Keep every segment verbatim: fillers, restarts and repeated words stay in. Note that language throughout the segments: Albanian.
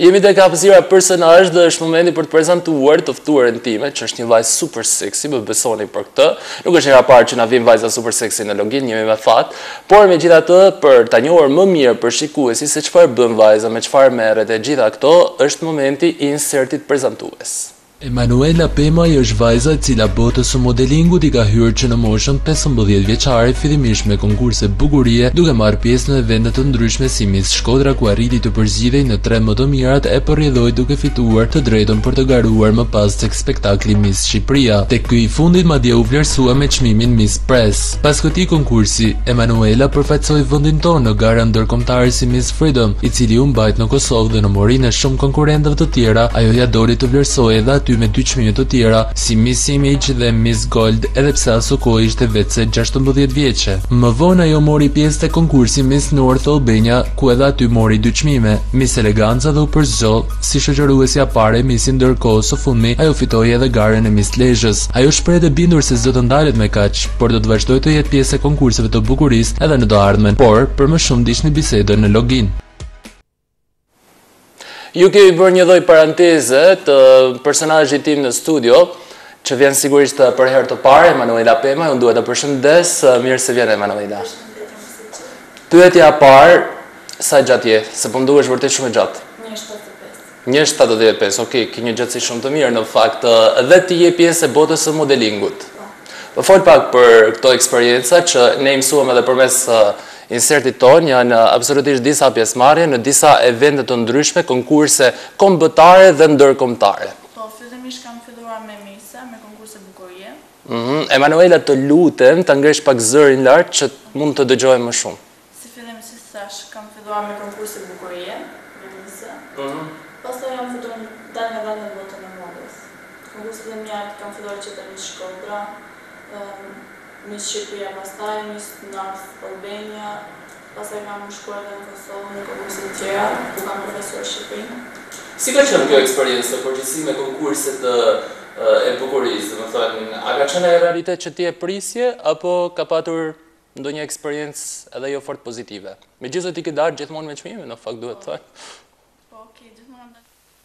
Jemi te hapësira personazh dhe është momenti për të prezantuar të ftuarën time, që është një vajzë super seksi, më besoni për këtë. Nuk është hera parë që na vin vajza super seksi në login, jemi me fat, por megjithatë për ta njohur më mirë për shikuesi se çfarë bën vajza, me çfarë merret e gjitha këto, është momenti i insertit prezantues. Emanuela Pemaj është vajza e cila botës së modelingut i ka hyrë që në moshën pesëmbëdhjetë vjeçare, fillimisht me konkurse bukurie, duke marrë pjesë në evente të ndryshme si Miss Shkodra, ku arriti të përzgjidhej në tre më të mirat e përrjedhoi duke fituar të drejtën për të garuar më pas tek spektakli Miss Shqipëria. Tek ky i fundit madje u vlerësua me çmimin Miss Press. Pas këtij konkursi, Emanuela përfaqësoi vendin tonë në garën ndërkombëtare si Miss Freedom, i cili u mbajt në Kosovë dhe në morinë e shumë konkurrentëve të tjera, ajo ja doli të vlerësoi edhe aty me dy çmime të tjera, si Miss Image dhe Miss Gold, edhe pse aso kohë ishte vetëse gjashtëmbëdhjetë vjeçe. Më vonë ajo mori pjesë te konkursi Miss North Albania, ku edhe aty mori dy çmime, Miss Eleganca dhe u përzgjoll si shoqëruesja pare e Missi, ndërkohë së fundmi ajo fitoi edhe garën e Miss Lezhës. Ajo shpreh të bindur se s'do të ndalet me kaq, por do të vazhdojë të jetë pjesë e konkurseve të bukurisë edhe në të ardhmen. Por për më shumë ndiqni bisedën në login. Ju kemi bërë një lloj paranteze të personazhit tim në studio, që vjen sigurisht për herë të parë, Emanuela Pemaj. Unë duhet të përshëndes, mirë se vjen Emanuela. Pyetja e parë, sa gjatë je? Se po më duhesh vërtet shumë e gjatë. një shtatëdhjetë e pesë. një shtatëdhjetë e pesë, okay, ke një gjatësi shumë të mirë në fakt, dhe ti je pjesë e botës së modelingut. Po fol pak për këto eksperjenca që ne mësuam edhe përmes insertit tonë, janë absolutisht disa pjesëmarrje në disa evente të ndryshme, konkurse kombëtare dhe ndërkombëtare. Po, fillimisht kam filluar me Misa, me konkurse bukurie. Mm, Emanuela, të lutem ta ngresh pak zërin lart që mund të dëgjojmë më shumë. Si fillim si thash, kam filluar me konkurse bukurie, me Misa. Mm. Pastaj jam futur dal nga dal në botën e modës. Konkurset e mia kam filluar që të Miss Shkodra, Miss Shqipëria, pastaj Miss North Albania, pastaj kam shkuar edhe në Kosovë në konkurse të tjera, ku kam përfaqësuar Shqipërinë. Si ka qenë kjo eksperiencë të përgjithësi me konkurset e bukurisë? Do të thënë, a ka qenë e realitet që ti e prisje apo ka patur ndonjë eksperiencë edhe jo fort pozitive? Megjithëse ti ke dalë gjithmonë me çmime, në fakt duhet të thënë. Po, okay, gjithmonë.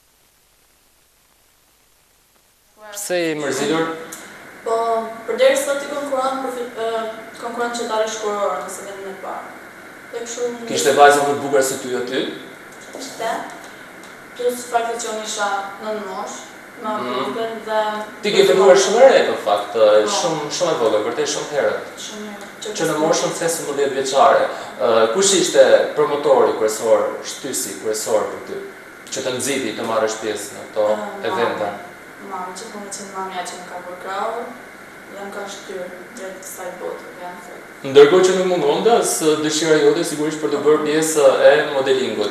Pse je mërzitur? Po, përderisa ti konkuron konkuron që dalë shkuror nëse vendin e parë. Tek shumë Kishte vajza më të bukur se ty aty? Ishte. Plus fakti që unë isha në moshë, më bukur dhe ti ke filluar shumë e re në fakt, shumë shumë e vogël, vërtet shumë herët. Shumë herë. Që në moshën pesëmbëdhjetë vjeçare. Kush ishte promotori kryesor, shtysi kryesor për ty? Që të nxiti të marrësh pjesë në këto evente? Mami, që punë që në mamja që më ka përkrahur dhe më ka shtyrë drejt kësaj botë, janë thënë. Ndërkohë që nuk mungon dhe së dëshira jote sigurisht për të bërë pjesë e modelingut.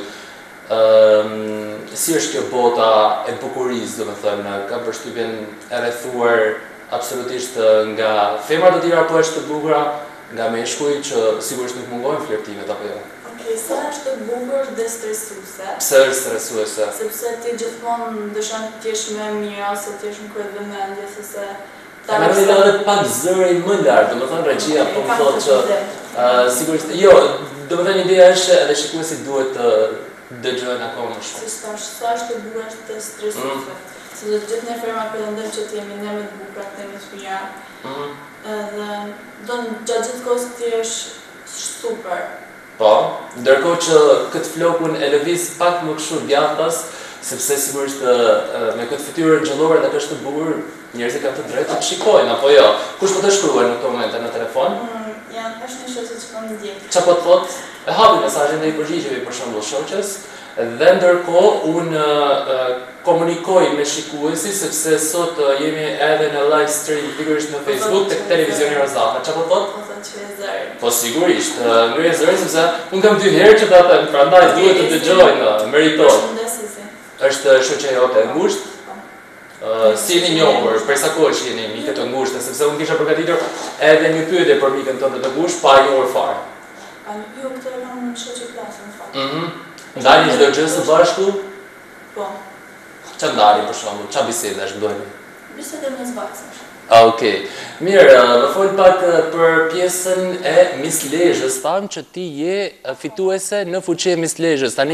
Si është kjo bota e bukurisë, do të thënë, ka përshtypjen e rrethuar absolutisht nga femra të tjera, apo është të bukura nga meshkuj që sigurisht nuk mungojnë flirtimet apo jo? Sa është të bukur dhe stresuese. Pse është stresuese? Sepse ti gjithmonë dëshon të jesh më mirë ose të jesh në kryevëmendje, sepse ta më thënë edhe pak zëri më lart, domethënë regjia po më thotë që sigurisht jo, domethënë ideja është edhe shikuesit duhet të dëgjojnë akoma më shumë. Si thash, sa është të bukur është të stresuese. Sepse gjithë ne ferma pretendojmë që të jemi ne më të bukura, të jemi të mira. Edhe do gjatë gjithë kohës ti jesh super. Po, ndërkohë që këtë flokun e lëviz pak më kështu djathtas, sepse sigurisht me këtë fytyrë ngjëllore dhe kështu të bukur, njerëzit kanë të drejtë të shikojnë apo jo. Kush po të shkruaj në këtë moment në telefon? Janë është një shoqë që po më ndjek. Çfarë po të thotë? E hapi mesazhin dhe i përgjigjemi për shembull shoqës, dhe ndërkohë unë komunikoj me shikuesi sepse sot jemi edhe në live stream pikërisht në Facebook tek televizioni Rozata. Çfarë po thotë? Po sigurisht, ngrej zërin sepse unë kam dy herë që ta them, prandaj duhet të dëgjojnë, meriton. Është shoqja jote e ngushtë? Si jeni njohur, për sa kohë jeni miqë të ngushtë, sepse unë kisha përgatitur edhe një pyetje për mikën tënde të ngushtë, pa njohur fare. Jo, këtë e kam në shoqë klasë në fakt. Mhm. Ndani çdo gjë së bashku? Po. Çfarë ndani për shembull, çfarë bisedash bëni? Biseda mes vaksash. Okej. Mirë, më fol pak për pjesën e Miss Lezhës. Tham që ti je fituese në fuqi e Miss Lezhës. Tani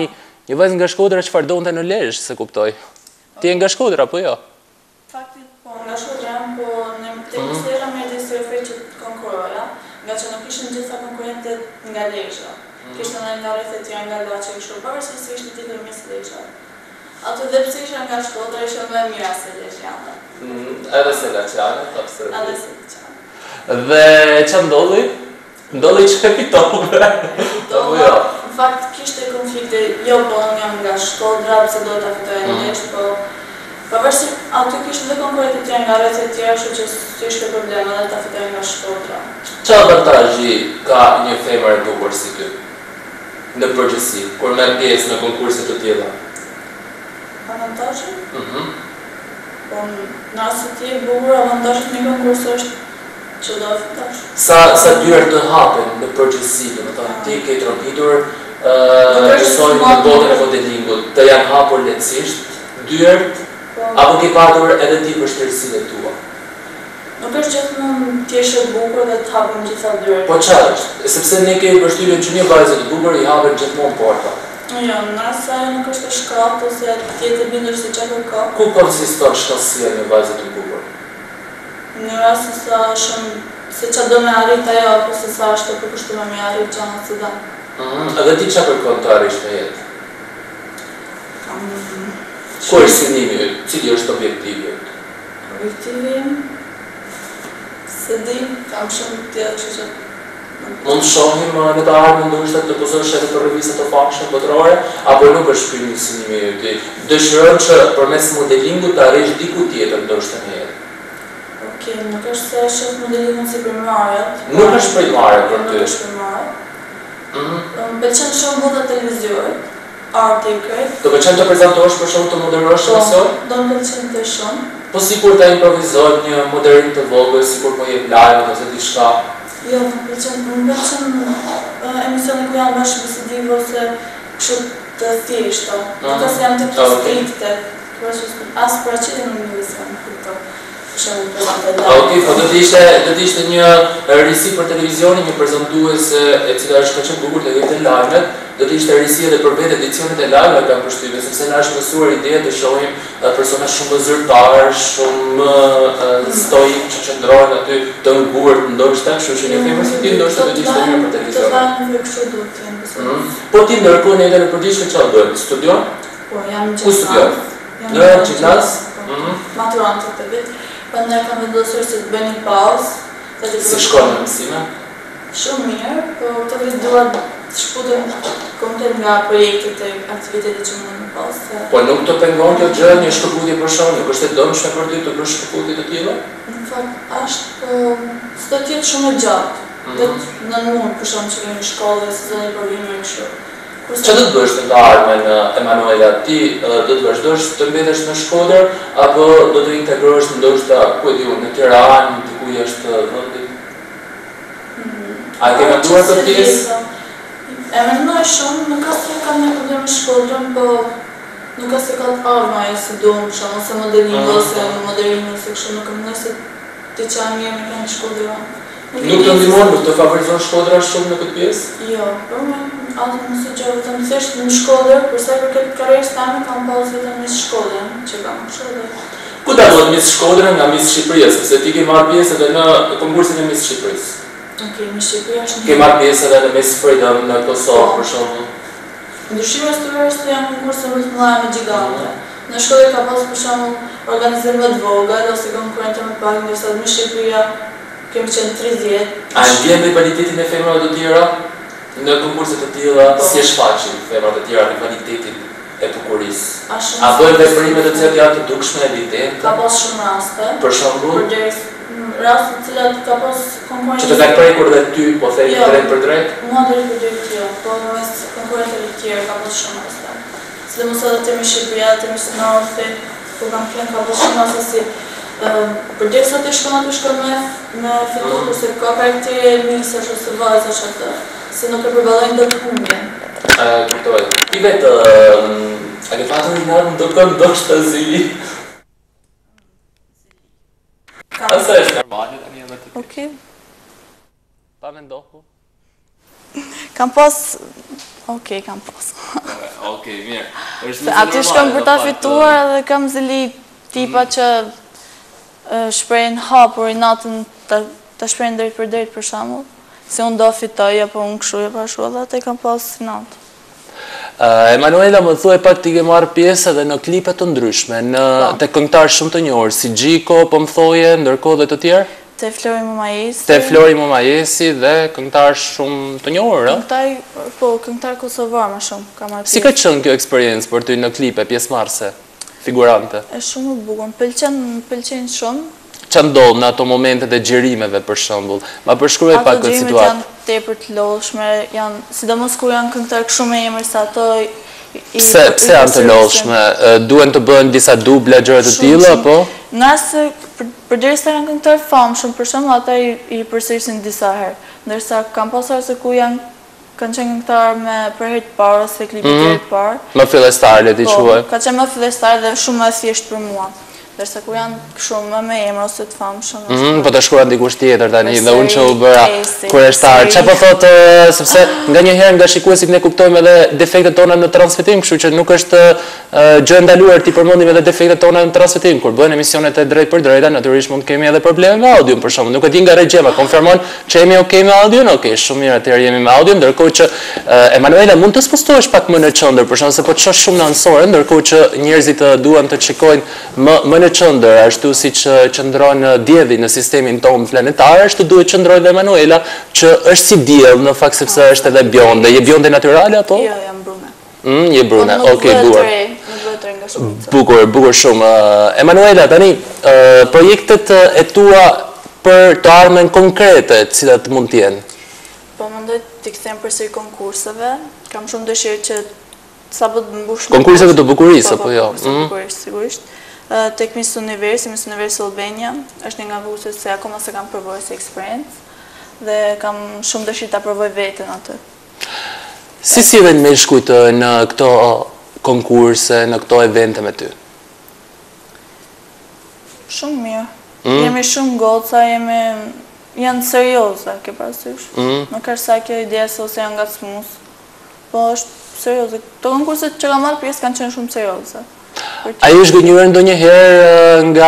Një vajzë nga Shkodra çfarë donte në Lezhë, se kuptoj. Ti je nga Shkodra apo jo? Fakti po nga Shkodra jam, po në tekë sera me të si ofert që të konkuroja, nga që nuk ishin gjitha konkurrentët nga Lezhë. Kishte edhe nga rrethet tjera nga Laçi kështu, pavarësisht se ishte titulli Miss Lezhë. Ato dhe pse isha nga Shkodra isha më e mira se Lezhjane. Edhe se Laçiane, absolutisht. Edhe se Laçiane. Dhe ç'a ndodhi? Ndodhi që e fitove. Apo jo? Në fakt kishte konflikte, jo po unë jam nga Shkodra, pse do ta fitoja në Lezhë, po pavarësisht aty kishte edhe konkurrentë tjerë nga rrethet tjera, kështu që s'ishte problem edhe ta fitoja nga Shkodra. Çfarë avantazhi ka një femër e bukur si ty? Në përgjithësi, kur merr pjesë në konkurse të tilla? Avantazhi? Mhm. Po në rast se ti je bukur, avantazhi në konkurs është që do fitosh. Sa sa dyert të hapen në përgjithësi, domethënë ti ke tropitur personi në botën e modelingut, të janë hapur lehtësisht dyert, apo ke patur edhe ti vështirësitë tua? Nuk është gjithmonë ti je e bukur dhe të hapen gjitha dyert. Po çfarë është? Sepse ne kemi përshtypjen që një vajzë e bukur i hapen gjithmonë porta. Jo, në rast se ajo nuk është e shkallët ose ti je të bindur se çka kërkon. Ku konsiston shkallësia e një vajze të bukur? Në rast se sa shumë se ç'a do me arrit ajo apo se sa është e përkushtuar me arrit gjërat që don. Mhm. Edhe ti ç'a kërkon të arrish në jetë? Kam Ku është synimi yt? Cili është objektivi yt? objektivi im, se di, kam shumë tjetër, kështu që Mund të shohim në të ardhmen ndoshta të pozosh edhe për revista të famshme botërore, apo nuk është ky një synimi yt? Dëshiron që përmes modelingut të arrish diku tjetër ndoshta në jetë. Okej, nuk është se shoh modelingun si primarët. Nuk është primare për ty. Nuk është primare. Mhm. Më pëlqen shumë bota televiziorit, arti i krejt. Do pëlqen të prezantohesh për shkak të moderosh emision? Do më pëlqen të shumë. Po sikur ta improvizoj një moderim të vogël, sikur po jep live ose diçka. Jo, më pëlqen, më pëlqen emisione ku janë bashkë bisedive ose kështu të thjeshta. Nuk është jam të strikte. As për aqitën në një vision, këto. Okej, po do të ishte do të ishte një risi për televizionin, një prezantuese e cila është kaq e bukur të jepte lajmet, do të ishte risi edhe për vetë edicionet e lajmeve kam përshtypjen, sepse na është mësuar ide të shohim persona shumë zyrtar, shumë stoik që qëndrojnë aty të ngurt, ndoshta, kështu që një femër si ti ndoshta do të ishte mirë për televizion. Do të thonë kështu duhet të jenë. Po ti ndërkohë në jetën e përditshme çfarë bën? Studion? Po, jam gjimnaz. Ku studion? Në gjimnaz? Maturantët të vit. Prandaj kam vendosur se të bëj një pauzë. Si shkon në mësime? Shumë mirë, po të vit dua të shputem komplet nga projektet e aktivitetet që mund në pauzë. Po nuk të pengon kjo gjë një shkëputje për shkak, nuk është e dëmshme për ty të bësh shkëputje të tilla? Në fakt, është s'do të jetë shumë e gjatë. Do të nënmund për shkak që kemi shkollë dhe sezoni provime kështu. Që do të bësh në të ardhmen, Emanuela? Ti do të vazhdosh të mbetesh në Shkodër apo do të integrohesh ndoshta ku e di unë në Tiranë, diku jashtë vendit? A ke menduar për pjesë? E mendoj shumë, nuk ka se kam një problem në Shkodrën, po nuk ka se ka të ardhma e si duam, për shkak ose modeling ose modeling ose kështu, nuk e mendoj se ti që a mirë me kanë Shkodrën. Nuk të ndihmon, nuk të favorizon Shkodra shumë në këtë pjesë? Jo, por me atë më sugjeroj vetëm thjesht në Shkodër, për sa i përket karrierës tame kam pasur vetëm Miss Shkodrën, që kam Shkodër. Ku dallohet Miss Shkodra nga Miss Shqipëria, sepse ti ke marrë pjesë edhe në konkursin e Miss Shqipërisë? Okej, Miss Shqipëria është një... Ke marrë pjesë edhe në Miss Freedom në Kosovë, për shembull? Ndryshimet studioresë janë konkurse më të mëdha me gjigante. Në Shkodër ka pasur për shembull organizime të vogël ose konkurrente më pak, ndërsa në Shqipëria kemi qenë tridhjetë. A e ndjen rivalitetin e femrave të tjera në konkurse të tilla, si është faqi femrat të tjera rivalitetin e bukurisë? A bëjnë veprime të cilat janë të dukshme evidente? Ka pas shumë raste. Për shembull, Përderisa raste të cilat ka pas konkurrentë. që të kanë prekur dhe ty, po themi drejt për drejt? Mua drejt për drejt jo, po mes konkurrentëve të tjerë ka pas shumë raste. Sidomos edhe te Miss Shqipëria, te Miss North, ku kam qenë ka pas shumë raste si përderisa të shkon aty shkon me me fitu kurse ka karaktere misash ose vajzash atë, se nuk e përballojnë dot humbjen. E kuptoj. Ti vetë a ke pasur një natë do të kënd ndoshta zili? Asa është normale tani edhe ti. Okej. Pa mendohu. Kam pas... Okej, kam pas. Okej, mirë. Aty shkëm për ta fituar edhe kam zili tipa që shprejnë hapur i natën të shprejnë drejt për drejt për shembull. Se unë do fitoj, apo unë këshu, apo ashtu, edhe atë kam pas si natë. Emanuela, më thuaj pak ti ke marrë pjesë edhe në klipe të ndryshme, në të këngëtarë shumë të njohur, si Gjiko, po më thoje, ndërkohë dhe të tjerë? Te Flori Momajesi. Te Flori Momajesi dhe këngëtarë shumë të njohur, a? Këngëtar, po, këngëtar kosovar më shumë, ka marrë pjesë. Si ka qenë kjo eksperiencë për ty në klipe, pjesëmarrëse, figurante? E shumë më bukur, më pëlqen, më pëlqen shumë. Që ndodhë në ato momentet e gjerimeve për shembull? Ma përshkruaj pak këtë situatë. Ato gjerimet janë tepër të lodhshme, janë, sidomos kur janë këngëtar shumë me emër se ato i Pse janë të lodhshme? Duhen të bëhen disa dubla gjëra të tilla apo? Nëse përderisa janë këngëtar famshëm, për shembull ata i përsërisin disa herë, ndërsa kam pasur se ku janë kanë qenë këngëtar me për herë të parë ose klipi të herë të parë. Më fillestar le ti quaj. Po, ka qenë më fillestar dhe shumë më thjesht për mua. Dërsa kur janë shumë më me emra ose të famshëm. Po të shkruan dikush tjetër tani, dhe unë që u bëra kurioztar. Çfarë po thotë, sepse nganjëherë nga shikuesit ne kuptojmë edhe defektet tona në transmetim, kështu që nuk është gjë e ndaluar ti përmendim edhe defektet tona në transmetim. Kur bëhen emisionet e drejt për drejta, natyrisht mund të kemi edhe probleme me audion, për shembull. Nuk e di nga regjema, konfirmon që jemi okay me audion? Okej, shumë mirë, atëherë jemi me audion, ndërkohë që Emanuela mund të spostohesh pak më në qendër, për shembull, se po të shoh shumë në ansore, ndërkohë që njerëzit duan të shikojnë më në qendër, ashtu si që qëndron dielli në sistemin tonë planetar, ashtu duhet qëndroj dhe Emanuela, që është si diell në fakt sepse është edhe bjonde. Je bjonde natyrale apo? Jo, jam brune. Mm, je brune. Okej, bukur. Bukur, bukur shumë. Emanuela, tani projektet e tua për të ardhmen konkrete, cilat mund të jenë? Po mendoj të kthem përsëri konkurseve. Kam shumë dëshirë që sapo të mbush. Konkurseve të bukurisë apo jo? Bukurisë, sigurisht. Tek Miss Universi, Miss Universi Albania, është një nga vusët se akoma se kam përvoj si experience dhe kam shumë dëshirë ta provoj veten atë. Si sillen meshkujt në këto konkurse, në këto evente me ty? Shumë mirë. Jemi shumë goca, jemi janë serioze, ke parasysh. Nuk është sa kjo ideja se ose janë ngacmues. Po është serioze. Këto konkurse që kam marrë pjesë kanë qenë shumë serioze. A ju është gënjur ndonjëherë nga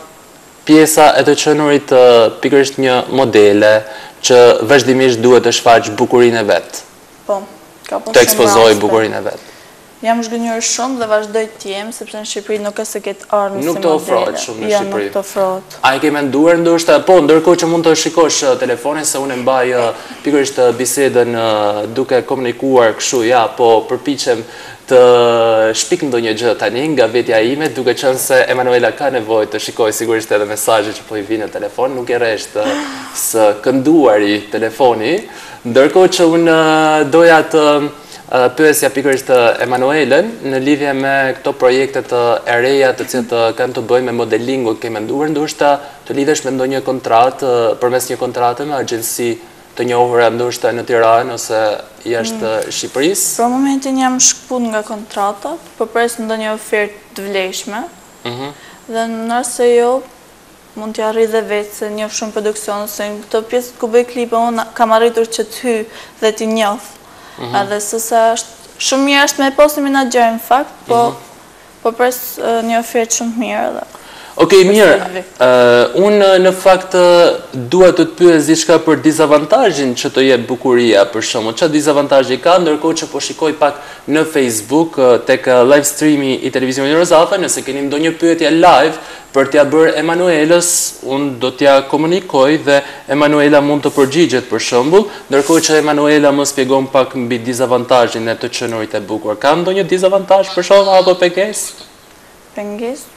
pjesa e të qenurit pikërisht një modele që vazhdimisht duhet të shfaq bukurinë e vet? Po, ka po shumë. Të ekspozoj bukurinë e vet. Jam zgënjur shumë dhe vazhdoj të jem, sepse në Shqipëri nuk është se ketë ardhmë si modele. Nuk të ofrohet shumë në Ja, Shqipëri. nuk të ofrohet. A i ke menduar ndoshta, po, ndërkohë që mund të shikosh telefonin, se unë e mbaj pikërisht bisedën duke komunikuar kështu, ja, po përpiqem të shpik ndonjë gjë tani nga vetja ime, duke qenë se Emanuela ka nevojë të shikojë sigurisht edhe mesazhet që po i vinë në telefon, nuk e rresht së kënduari telefoni, ndërkohë që unë doja të pyesja pikërisht Emanuelen në lidhje me këto projektet e reja të cilat kanë të bëjnë me modelingun, ke menduar ndoshta të lidhesh me ndonjë kontratë përmes një kontrate me agjenci të njohura ndoshta në Tiranë ose jashtë Shqipërisë? Për momentin jam shkput nga kontratat, po pres ndonjë ofertë të vlefshme. Dhe nëse jo, mund t'ja arrit dhe vetë se njoh shumë produksion, se në këto pjesë ku bëj klipe unë kam arritur që të hy dhe t'i njoh. Edhe sësa është shumë mirë është me posti menaxher në fakt, po po pres një ofertë shumë mirë edhe. Okej, mirë, unë në fakt dua të të pyes diçka për dizavantazhin që të jep bukuria, për shembull, çfarë dizavantazhi ka, ndërkohë që po shikoj pak në Facebook tek live streami i televizionit Rozafa, nëse keni ndonjë pyetje live për t'ja bërë Emanuelës, unë do t'ja komunikoj dhe Emanuela mund të përgjigjet për shembull, ndërkohë që Emanuela më shpjegon pak mbi dizavantazhin e të qenurit e bukur. Ka ndonjë dizavantazh për shembull apo pengesë? Pengesë?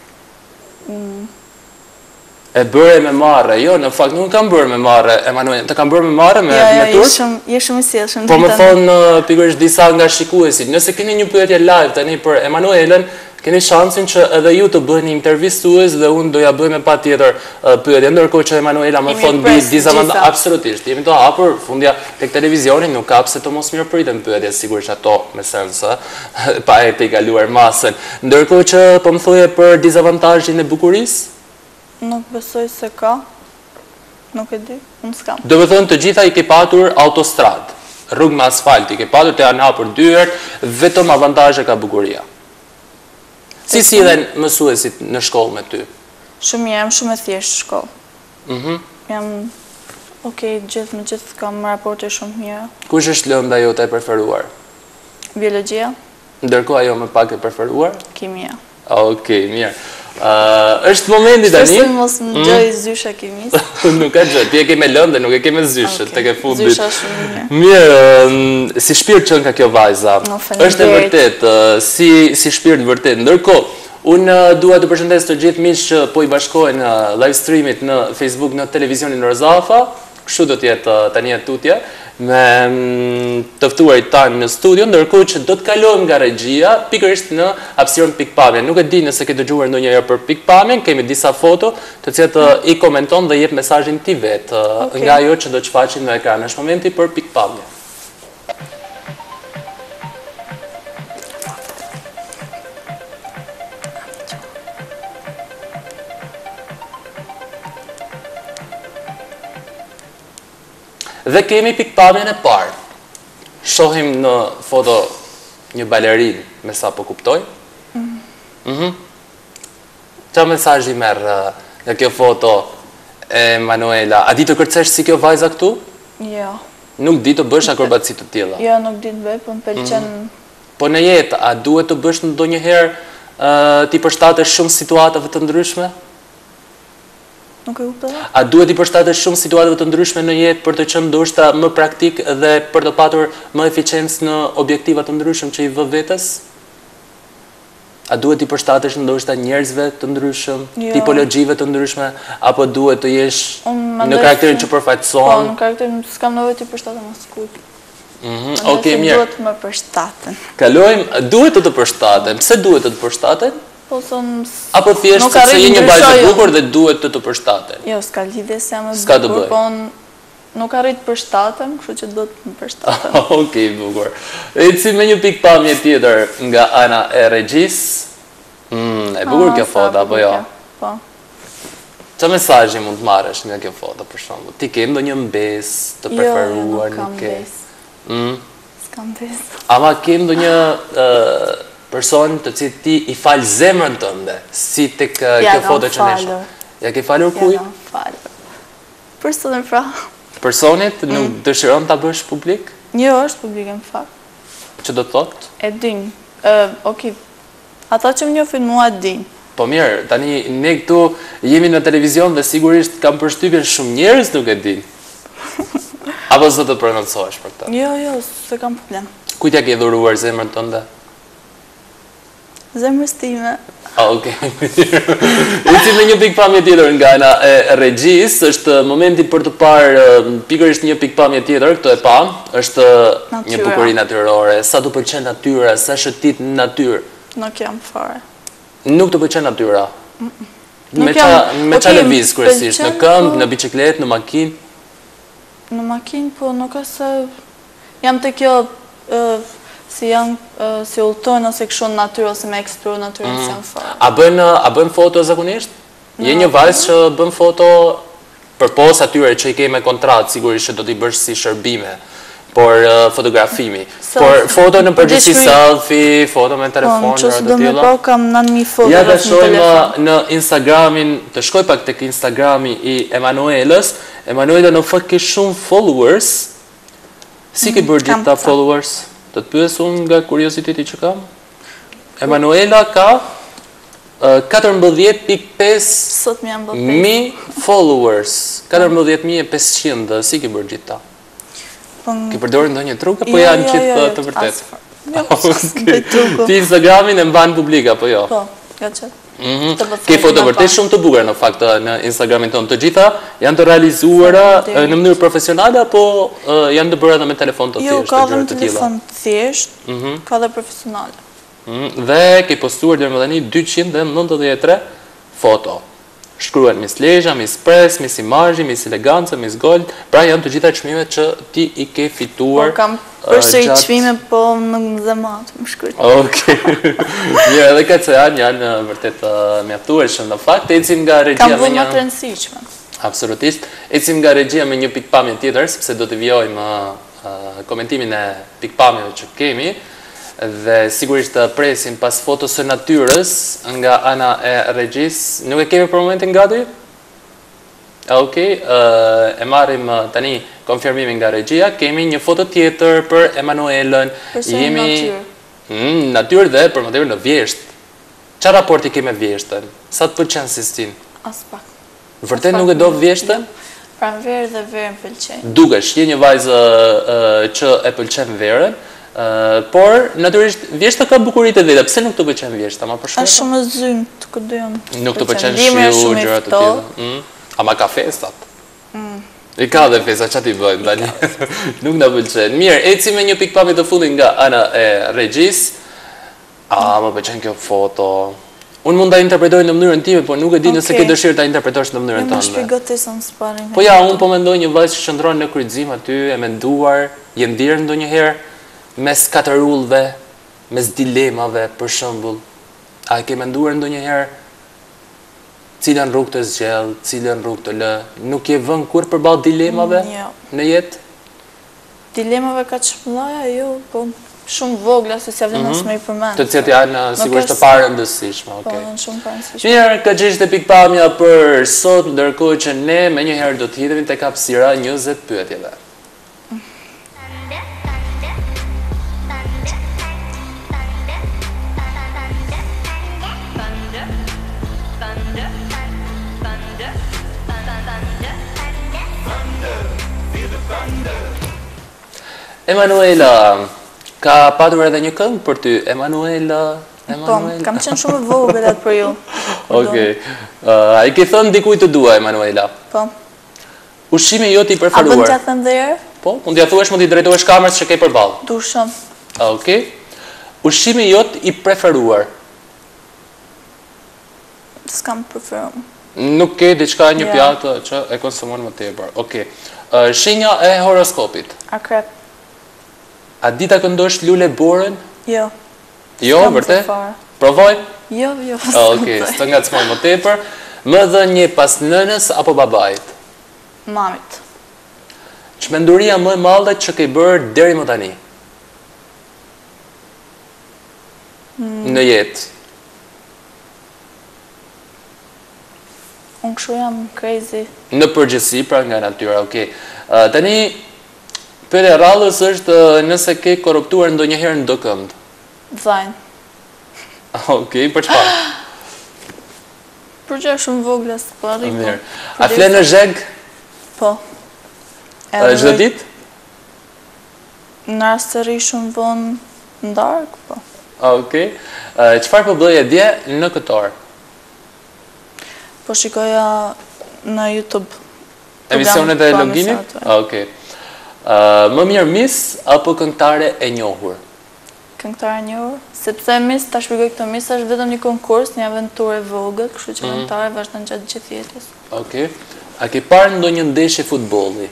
E bërë me marre, jo, në fakt nuk kam bërë me marre, Emanuel, të kam bërë me marre me turp? Jo, je shumë i sjellshëm. Po më thonë pikërisht disa nga shikuesit, nëse keni një pyetje live tani për Emanuelen, keni shansin që edhe ju të bëni intervistues dhe unë doja bëj me patjetër pyetje, ndërkohë që Emanuela më thonë mbi dizavantazhe, absolutisht, jemi të hapur, fundja tek televizioni nuk ka pse të mos mirëpritën pyetjet, sigurisht ato me sens, pa e të i kaluar masën. Ndërkohë që po më thoje për dizavantazhin e bukurisë? Nuk besoj se ka. Nuk e di, unë s'kam. Do të thënë të gjitha i ke patur autostradë. rrugë me asfalt, i ke patur të janë hapur dyert, vetëm avantazhe ka bukuria. Si si dhe mësuesit në shkollë me ty? Shumë mirë, jam shumë e thjeshtë shkollë. Mhm. Jam okej, gjithë me gjithë kam raporte shumë mira. Kush është lënda jote e preferuar? Biologjia, Ndërkohë ajo më pak e preferuar? kimia. Okej, mirë. Uh, është momenti tani. Shpresoj mos më gjoj zysha kimis. Nuk ka gjë, ti e ke me lëndë, nuk e ke me zyshët, Okej, tek e fundit. zysha shumë mirë. Mirë, ëm, si shpirt qënë ka kjo vajza. No, Është e faleminderit. vërtet, ë, si si shpirt vërtet. Ndërkohë, unë ë, dua të përshëndes të gjithë miq që po i bashkohen në live streamit në Facebook, në televizionin Rozafa. Kështu do të jetë ë, tani e tutje me mm, të ftuarit tanë në studio, ndërkohë që do të kalojmë nga regjia pikërisht në hapësirën pikpamje. Nuk e di nëse ke dëgjuar ndonjëherë për pikpamjen, kemi disa foto të cilat ë, i komenton dhe jep mesazhin ti vet ë, Okej. nga ajo që do të shfaqim në ekran. Është momenti për pikpamje. Dhe kemi pikpamjen e parë. Shohim në foto një balerin, me sa po kuptoj. Mhm. Qa mesazhi merr ë, nga kjo foto e Manuela? A di të kërcesh si kjo vajza këtu? Jo. Nuk di të bësh akrobaci të tilla. Jo, nuk di të bëj, po më pëlqen. Po në jetë, a duhet të bësh ndonjëherë ë, ti përshtatesh shumë situatave të ndryshme? Nuk e kuptova? A duhet i përshtatesh shumë situatave të ndryshme në jetë për të qenë ndoshta më praktik dhe për të patur më eficiencë në objektiva të ndryshëm që i vë vetes? A duhet i përshtatesh ndoshta njerëzve të ndryshëm, Jo. tipologjive të ndryshme, apo duhet të jesh Unë në mendoj karakterin se- që Po, përfaqëson? në karakterin s'kam nevojë të përshtatem askujt. Mhm, Mendoj Okej, se mirë. duhet më përshtaten. Kalojmë, duhet të të përshtaten. Pse duhet të të përshtaten? Po son Apo thjesht Nuk sepse arrit je një vajzë e ndryshoj- bukur dhe duhet të të përshtaten? Jo, s'ka lidhje se jam e S'ka të bukur, bëj. po unë nuk arrit përshtatem, kështu që do të më përshtatem. Okej, bukur. Eci me një pikpamje tjetër nga ana e regjis. Mm, e bukur Ah, kjo sa foto, apo bukur jo? kjo. Po. Qa mesazhi mund të marrësh nga kjo foto, për shembull? Ti ke ndonjë mbes të Jo, jo, preferuar, nuk kam nuk ke? besë. Mm. S'kam besë. Ama ke ndonjë ë, person të cilit ti i fal zemrën tënde, si tek ë, Ja, kjo kam foto që ne shoh? falur. Ja ke falur Ja, kuj? kam falur. Personin pra. Personit nuk Mm. dëshiron ta bësh publik? Jo, është publike në fakt. Që do të thotë? E din. Ë, okay. Ata që më njohin mua e din. Po mirë, tani ne këtu jemi në televizion dhe sigurisht kam përshtypjen shumë njerëz nuk e din. Apo s'do të prononcohesh për këtë? Jo, jo, se kam problem. Kujt ja ke dhuruar zemrën tënde? Zemrës time. Ah, okej. Eci me një pikpamje tjetër nga ana e regjis, është momenti për të parë ë, pikërisht një pikpamje tjetër, këto e pa, është një Natyra. bukuri natyrore, sa të pëlqen natyra, sa shëtit në natyrë. Nuk jam fare. Nuk të pëlqen natyra. Me Nuk qa, jam- me qa okej, lëviz kryesisht, në pëlqen, këmbë, po- në biçikletë, në makinë. Në makinë, po nuk është se... Jam të kjo, ë, si jam, ë, si ulltojnë ose kështu në natyrë, ose me eksploru natyrën, se jam fare. A bën a bën foto zakonisht? Je një vajzë që bën foto përpos atyre që i ke me kontratë, sigurisht që do t'i bësh si shërbime, por uh, fotografimi. Por foto në përgjithësi Përgjithësi- selfie, foto me Po, telefon, në që gjëra se të do me tilla. po, kam në një foto Ja të rreth në shojmë telefon. në Instagramin, të shkoj pak tek Instagrami i Emanuelës. Emanuela në fakt ke shumë followers. Si ke bërë kam gjithë ta ca. followers? Të të pyes unë nga kurioziteti që kam. Emanuela ka ë, katërmbëdhjetë pikë pesë Sot më jam bërë mi followers. katërmbëdhjetë mijë e pesëqind, si ke bërë gjithë ta? Po, Ke përdorur ndonjë truk apo jo, janë jo, gjithë jo, ë, jo, të vërtetë? asfar. Jo, Okej. bëj truku. Ti Instagramin e mban publik apo jo? Po, nga që. Mhm. Të bëj Ke foto foto vërtet pa. shumë të bukura në fakt ë, në Instagramin tonë. Të gjitha janë të realizuara ë, në mënyrë profesionale apo ë, janë të bëra edhe me telefon të Jo, thjeshtë, ka të dhe gjëra në të tilla. telefon thjesht, Mhm. ka dhe profesionale. Mhm. Dhe ke postuar deri më tani dyqind e nëntëdhjetë e tre foto. Shkruan Miss Lezha, Miss Press, Miss Imazhi, Miss Elegancë, Miss Gold. Pra janë të gjitha çmimet që ti i ke Po, fituar. kam ë, përsëri gjatë- çmime, po nuk më zemat, më shkryt. Okej. Mirë, edhe ka që janë, janë ë, vërtet uh, mjaftueshëm në fakt. Ecim nga regjia Kam me vënë një... më të rëndësishme. Absolutisht. Ecim nga regjia me një pikpamje tjetër, sepse do të vjojmë uh, komentimin e pikpamjeve që kemi, dhe sigurisht të presim pas fotos së natyrës nga ana e regjis. Nuk e kemi për momentin gati? Ok, e marim tani konfirmimin nga regjia. Kemi një foto tjetër për Emanuelën. Përse në natyrë? Natyrë dhe për natyrë në Vjeshtë. Qa raporti ke me Vjeshtën? Sa të pëlqen Sistin? As pak. Vërtet nuk e do Vjeshtën? Pra verë dhe verë më pëlqen. Dukesh, je një vajzë që e pëlqen verën, por natyrisht Vjeshta ka bukuritë e veta. Pse nuk të pëlqen Vjeshta? Ma për shkak? Është shumë e zymë, të këdojnë. Nuk të pëlqen shiu, gjëra të tjera. Ama ka festat? I ka dhe festa, që ti bëjmë, tani? Nuk në pëlqen. Mirë, eci me një pikpamje të fundit nga ana e regjis. A, më pëlqen kjo foto. Unë mund ta interpretoj në mënyrën time, por nuk e di nëse ke dëshirë ta interpretosh në mënyrën tënde. Më shpjego ti sa më sparin. Po ja, unë po mendoj një vajzë që qëndron në kryqëzim aty, e menduar, je ndirë ndonjëherë mes katërullëve, mes dilemave, për shembull. A e ke menduar ndonjëherë cilën rrugë të zgjell, cilën rrugë të lë? Nuk je vënë kur përballë dilemave në jetë? Dilemave ka çmëllaja, jo, po shumë vogla, se si avlen asë me i përmend. Të cilat janë sigurisht të parëndësishme. Po, në shumë parëndësishme. Mirë, ka qishtë e pikpamja për sot, ndërkohë që ne me njëherë do të hidhemi tek hapësira njëzet pyetjeve. Emanuela, ka patur edhe një këngë për ty, Emanuela, Emanuela. Po, kam qenë shumë e vogël atë për ju. Okej. A i ke thënë dikuj të dua, Emanuela? Po. Ushqimi jot i preferuar? A bën t'ja thënë dhe herë? Po, mund t'ja thuesh, mund t'i drejtohesh kamerës që ke përballë. Dushëm. Okej. Ushqimi jot i preferuar? S'kam preferuar. Nuk ke diçka një pjatë që e konsumon më tepër. Okej. Shenja e horoskopit? Akrep. A di ta këndosh Lule Borën? Jo. Jo, vërtet? Provoj? Jo, jo. Okej, s'të ngacmoj më tepër. Më dhënje pas nënës apo babait? Mamit. Çmenduria më e madhe që ke bërë deri më tani? Në jetë? Unë kështu jam crazy. Në përgjithësi, pra nga natyra, okej. Tani, pyetja e rrallës është nëse ke korruptuar ndonjëherë në do kënd. Dhajnë. Okej, për çfarë? Për gjë shumë vogla së pari. Mirë. A flen në zheg? Po. Çdo ditë? Në rast të ri shumë vonë në darkë, po. Okej. Çfarë po bëje dje në këtë orë? Po shikoja në YouTube. Emisionet e loginit? Okej. Më mirë mis apo këngëtare e njohur? Këngëtare e njohur, sepse mis, ta shpjegoj këtë mis, është vetëm një konkurs, një aventurë e vogël, kështu që këngëtare vazhdon gjatë gjithë jetës. Okej. A ke parë ndonjë ndeshje futbolli?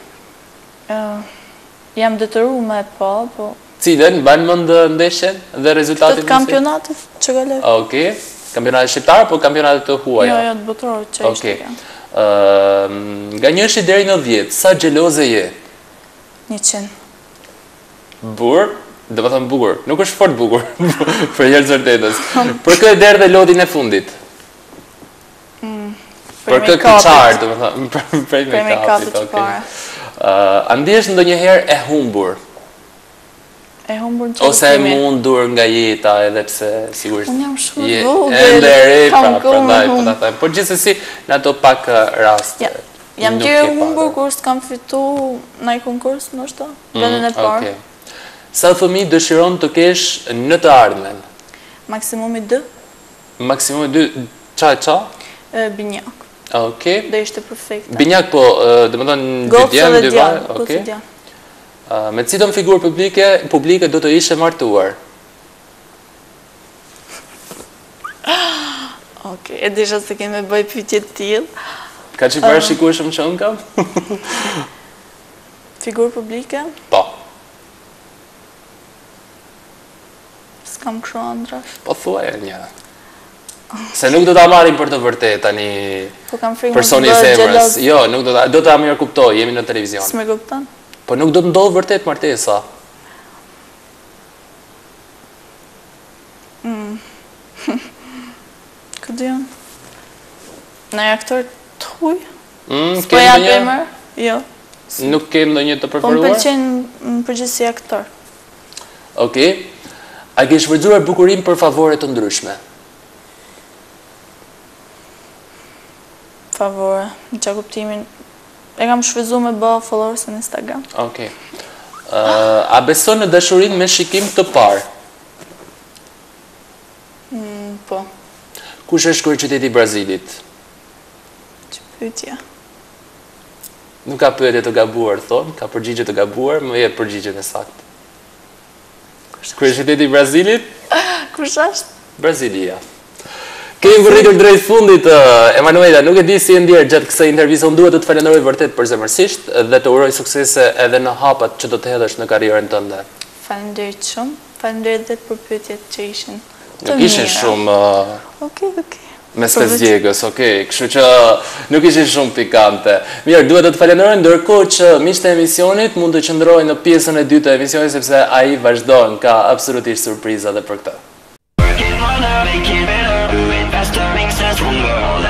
Jam detyruar me pa, po. Cilën mban mend ndeshjen dhe rezultatin? Të kampionatit që kaloi. Okej. Kampionatet shqiptar apo kampionatet të huaja? Jo, jo, të botëror që ishte. Okej. Nga njëshi deri në dhjetë, sa xheloze je? njëqind. Bur, dhe më thëmë bukur, nuk është fort bukur, për njerë zërtetës. Për këtë derë dhe lodin e fundit? Për këtë këqarë, dhe më thëmë, për me kapit, okej. A ndihesh ndonjëherë e humbur? E humbur në qëllëtimi? Ose e mundur nga jeta, edhe pse, sigurisht... Unë jam shumë vogël, ende e re, pra, prandaj, po ta thëmë. Por gjithsesi, në ato pak raste. Jam tjere humbur kur s'kam fitu në i konkurs, në është ta, vendin e parë. Sa fëmijë dëshiron të kesh në të ardhmen? Maksimumi dë. Maksimumi dë, qa e qa? Binjak. Okej. Dhe ishte perfekta. Binjak po, dhe më tonë dy djemë, dy varë? Gocë dhe djemë. Me cilën figurë publike, publike do të ishe martuar? Okej, e disha se keme bëj pyetje të tillë. Ka që parë shikueshëm që unë kam? Figurë publike? Po. S'kam kështu andrash. Po thua e një. Se nuk do ta marrim për të vërtet tani personi i zemrës. Jo, nuk do ta, do ta mirë kuptoj, jemi në televizion. S'me kupton? Po nuk do të ndodhë vërtet martesa. Këtë janë? Në aktor të huj? Mm, S'po ja pëmër? Jo. Nuk kem ndonjë të Po më preferuar? pëlqen në përgjithësi aktor. Okej. A ke shfrytzuar bukurinë për favore të ndryshme? Favore, në që kuptimin, e kam shfrytzuar me bë followers në Instagram. Okej. Uh, a beson në dashurinë me shikim të parë? Mm, po, Kush është kryeqyteti i Brazilit? që pyetja. Nuk ka pyetje të gabuar, thon, ka përgjigje të gabuar, më jep përgjigjen e saktë. Kryeqyteti i Brazilit? Kush është? Brazilia. Kemi vërritur drejt fundit, uh, Emanuela, nuk e di si e ndjerë gjatë kësaj interviste, unë duhet të të falenderoj vërtet përzemërsisht dhe të uroj suksese edhe në hapat që do të hedhësh në karrierën tënde. Faleminderit shumë, faleminderit dhe për pyetjet që ishin të Nuk ishin mira. shumë uh, Okej, okej. me spesdjegës, okej, kështu që nuk ishin shumë pikante. Mirë, duhet të të falenderoj, ndërkohë që miqtë e emisionit mund të qëndrojnë në pjesën e dytë të emisionit sepse ai vazhdon, ka absolutisht surpriza dhe për këtë. Working on how they keep it up. Investor makes sense when we're all